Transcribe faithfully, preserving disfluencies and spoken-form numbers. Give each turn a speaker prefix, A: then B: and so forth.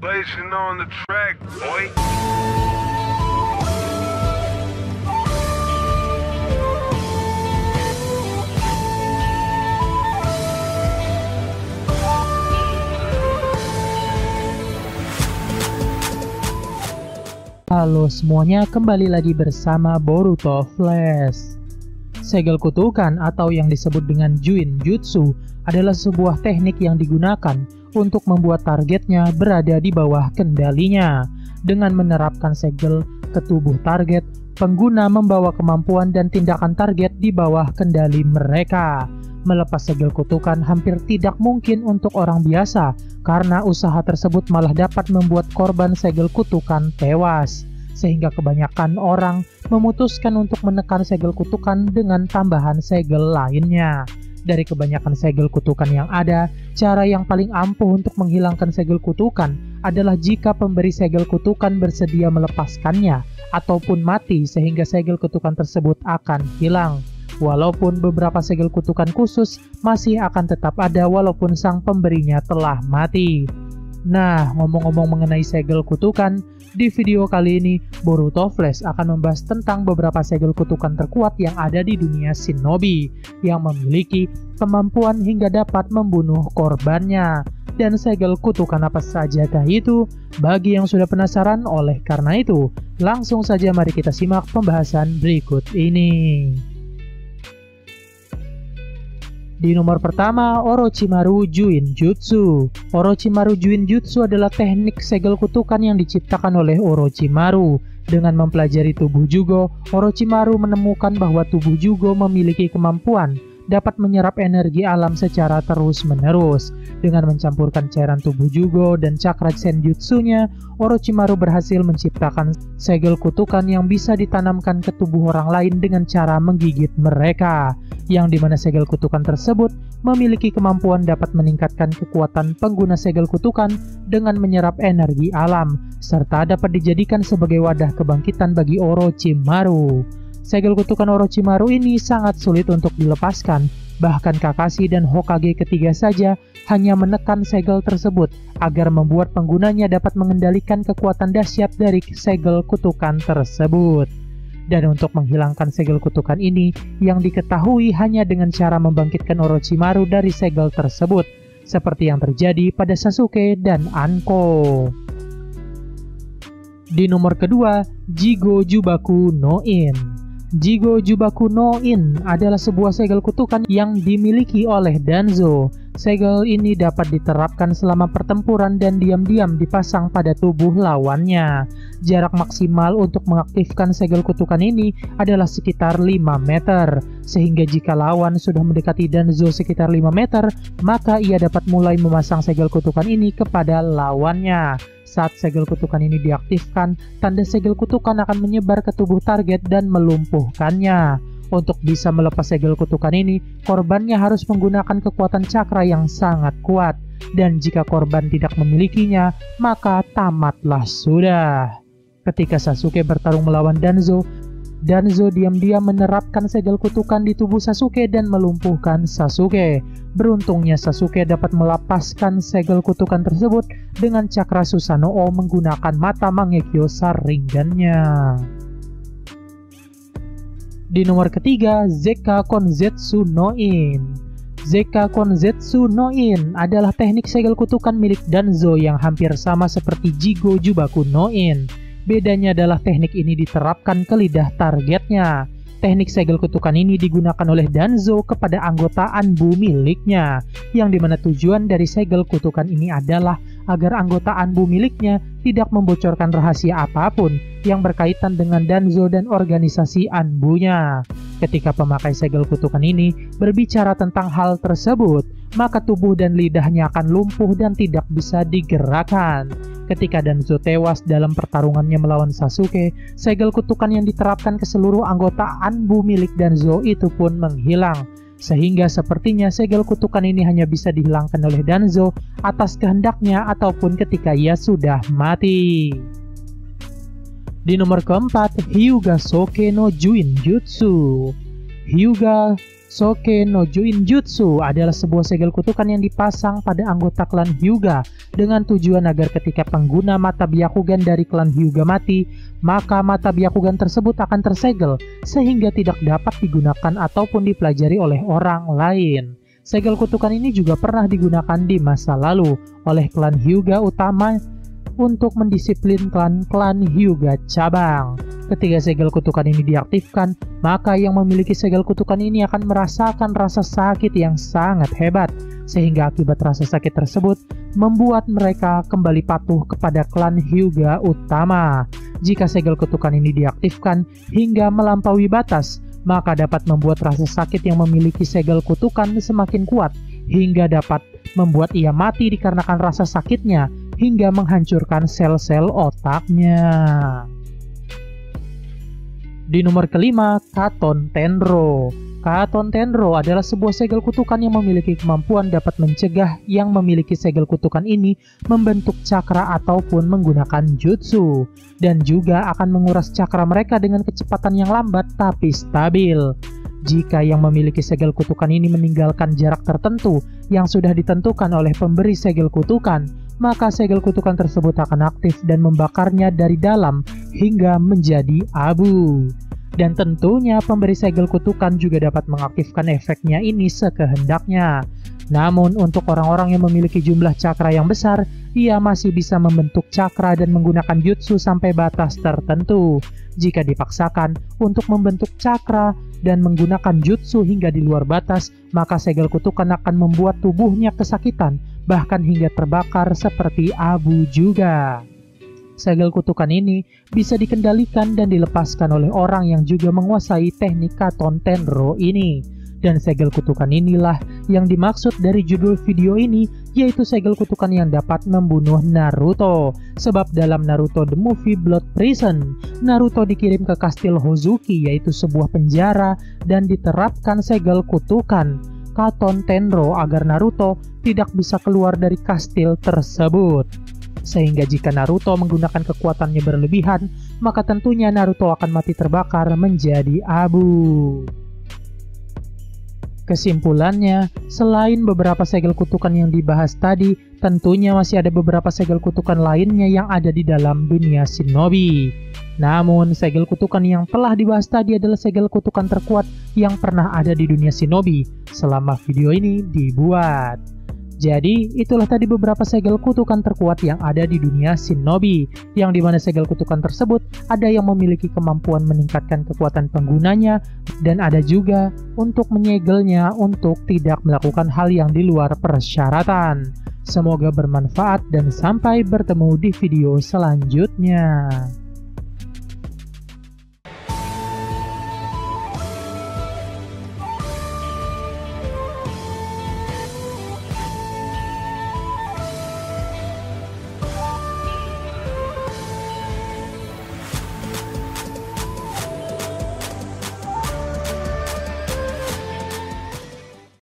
A: Blazing on the track, boy.
B: Halo semuanya, kembali lagi bersama Boruto Flash. Segel kutukan atau yang disebut dengan Juin Jutsu adalah sebuah teknik yang digunakan untuk membuat targetnya berada di bawah kendalinya. Dengan menerapkan segel ke tubuh target, pengguna membawa kemampuan dan tindakan target di bawah kendali mereka. Melepas segel kutukan hampir tidak mungkin untuk orang biasa, karena usaha tersebut malah dapat membuat korban segel kutukan tewas. Sehingga kebanyakan orang memutuskan untuk menekan segel kutukan dengan tambahan segel lainnya. Dari kebanyakan segel kutukan yang ada, cara yang paling ampuh untuk menghilangkan segel kutukan adalah jika pemberi segel kutukan bersedia melepaskannya ataupun mati, sehingga segel kutukan tersebut akan hilang. Walaupun beberapa segel kutukan khusus masih akan tetap ada walaupun sang pemberinya telah mati. Nah, ngomong-ngomong mengenai segel kutukan, di video kali ini Boruto Flash akan membahas tentang beberapa segel kutukan terkuat yang ada di dunia shinobi yang memiliki kemampuan hingga dapat membunuh korbannya. Dan segel kutukan apa sajakah itu? Bagi yang sudah penasaran, oleh karena itu langsung saja mari kita simak pembahasan berikut ini. Di nomor pertama, Orochimaru Juin Jutsu. Orochimaru Juin Jutsu adalah teknik segel kutukan yang diciptakan oleh Orochimaru. Dengan mempelajari tubuh Jugo, Orochimaru menemukan bahwa tubuh Jugo memiliki kemampuan dapat menyerap energi alam secara terus-menerus. Dengan mencampurkan cairan tubuh Jugo dan cakra senjutsunya, Orochimaru berhasil menciptakan segel kutukan yang bisa ditanamkan ke tubuh orang lain dengan cara menggigit mereka. Yang dimana segel kutukan tersebut memiliki kemampuan dapat meningkatkan kekuatan pengguna segel kutukan dengan menyerap energi alam, serta dapat dijadikan sebagai wadah kebangkitan bagi Orochimaru. Segel kutukan Orochimaru ini sangat sulit untuk dilepaskan, bahkan Kakashi dan Hokage ketiga saja hanya menekan segel tersebut agar membuat penggunanya dapat mengendalikan kekuatan dahsyat dari segel kutukan tersebut. Dan untuk menghilangkan segel kutukan ini, yang diketahui hanya dengan cara membangkitkan Orochimaru dari segel tersebut, seperti yang terjadi pada Sasuke dan Anko. Di nomor kedua, Jigo Jubaku no In. Jigo Jubaku no In adalah sebuah segel kutukan yang dimiliki oleh Danzo. Segel ini dapat diterapkan selama pertempuran dan diam-diam dipasang pada tubuh lawannya. Jarak maksimal untuk mengaktifkan segel kutukan ini adalah sekitar lima meter. Sehingga jika lawan sudah mendekati Danzo sekitar lima meter, maka ia dapat mulai memasang segel kutukan ini kepada lawannya. Saat segel kutukan ini diaktifkan, tanda segel kutukan akan menyebar ke tubuh target dan melumpuhkannya. Untuk bisa melepas segel kutukan ini, korbannya harus menggunakan kekuatan cakra yang sangat kuat. Dan jika korban tidak memilikinya, maka tamatlah sudah. Ketika Sasuke bertarung melawan Danzo, Danzo diam-diam menerapkan segel kutukan di tubuh Sasuke dan melumpuhkan Sasuke. Beruntungnya Sasuke dapat melepaskan segel kutukan tersebut dengan cakra Susanoo menggunakan mata Mangekyo Sharingan-nya. Di nomor ketiga, Zeka Konzetsu no In. Zeka Konzetsu no In adalah teknik segel kutukan milik Danzo yang hampir sama seperti Jigo Jubaku no In. Bedanya adalah teknik ini diterapkan ke lidah targetnya. Teknik segel kutukan ini digunakan oleh Danzo kepada anggota Anbu miliknya, yang dimana tujuan dari segel kutukan ini adalah agar anggota Anbu miliknya tidak membocorkan rahasia apapun yang berkaitan dengan Danzo dan organisasi Anbu-nya. Ketika pemakai segel kutukan ini berbicara tentang hal tersebut, maka tubuh dan lidahnya akan lumpuh dan tidak bisa digerakkan. Ketika Danzo tewas dalam pertarungannya melawan Sasuke, segel kutukan yang diterapkan ke seluruh anggota Anbu milik Danzo itu pun menghilang. Sehingga sepertinya segel kutukan ini hanya bisa dihilangkan oleh Danzo atas kehendaknya ataupun ketika ia sudah mati. Di nomor keempat, Hyuga Soke no Juin Jutsu. Hyuga Soke no Juinjutsu adalah sebuah segel kutukan yang dipasang pada anggota klan Hyuga dengan tujuan agar ketika pengguna mata Byakugan dari klan Hyuga mati, maka mata Byakugan tersebut akan tersegel sehingga tidak dapat digunakan ataupun dipelajari oleh orang lain. Segel kutukan ini juga pernah digunakan di masa lalu oleh klan Hyuga utama untuk mendisiplin klan-klan Hyuga cabang. Ketika segel kutukan ini diaktifkan, maka yang memiliki segel kutukan ini akan merasakan rasa sakit yang sangat hebat, sehingga akibat rasa sakit tersebut membuat mereka kembali patuh kepada klan Hyuga utama. Jika segel kutukan ini diaktifkan hingga melampaui batas, maka dapat membuat rasa sakit yang memiliki segel kutukan semakin kuat, hingga dapat membuat ia mati dikarenakan rasa sakitnya, hingga menghancurkan sel-sel otaknya. Di nomor kelima, Katon Tenro. Katon Tenro adalah sebuah segel kutukan yang memiliki kemampuan dapat mencegah yang memiliki segel kutukan ini membentuk cakra ataupun menggunakan jutsu, dan juga akan menguras cakra mereka dengan kecepatan yang lambat tapi stabil. Jika yang memiliki segel kutukan ini meninggalkan jarak tertentu yang sudah ditentukan oleh pemberi segel kutukan, maka segel kutukan tersebut akan aktif dan membakarnya dari dalam hingga menjadi abu. Dan tentunya pemberi segel kutukan juga dapat mengaktifkan efeknya ini sekehendaknya. Namun untuk orang-orang yang memiliki jumlah cakra yang besar, ia masih bisa membentuk cakra dan menggunakan jutsu sampai batas tertentu. Jika dipaksakan untuk membentuk cakra dan menggunakan jutsu hingga di luar batas, maka segel kutukan akan membuat tubuhnya kesakitan, bahkan hingga terbakar seperti abu juga. Segel kutukan ini bisa dikendalikan dan dilepaskan oleh orang yang juga menguasai teknik Katon Tenro ini. Dan segel kutukan inilah yang dimaksud dari judul video ini, yaitu segel kutukan yang dapat membunuh Naruto. Sebab dalam Naruto The Movie Blood Prison, Naruto dikirim ke kastil Hozuki, yaitu sebuah penjara, dan diterapkan segel kutukan Katon Tenro agar Naruto tidak bisa keluar dari kastil tersebut. Sehingga jika Naruto menggunakan kekuatannya berlebihan, maka tentunya Naruto akan mati terbakar menjadi abu. Kesimpulannya, selain beberapa segel kutukan yang dibahas tadi, tentunya masih ada beberapa segel kutukan lainnya yang ada di dalam dunia shinobi. Namun, segel kutukan yang telah dibahas tadi adalah segel kutukan terkuat yang pernah ada di dunia shinobi selama video ini dibuat. Jadi, itulah tadi beberapa segel kutukan terkuat yang ada di dunia shinobi, yang dimana segel kutukan tersebut ada yang memiliki kemampuan meningkatkan kekuatan penggunanya, dan ada juga untuk menyegelnya untuk tidak melakukan hal yang di luar persyaratan. Semoga bermanfaat dan sampai bertemu di video selanjutnya.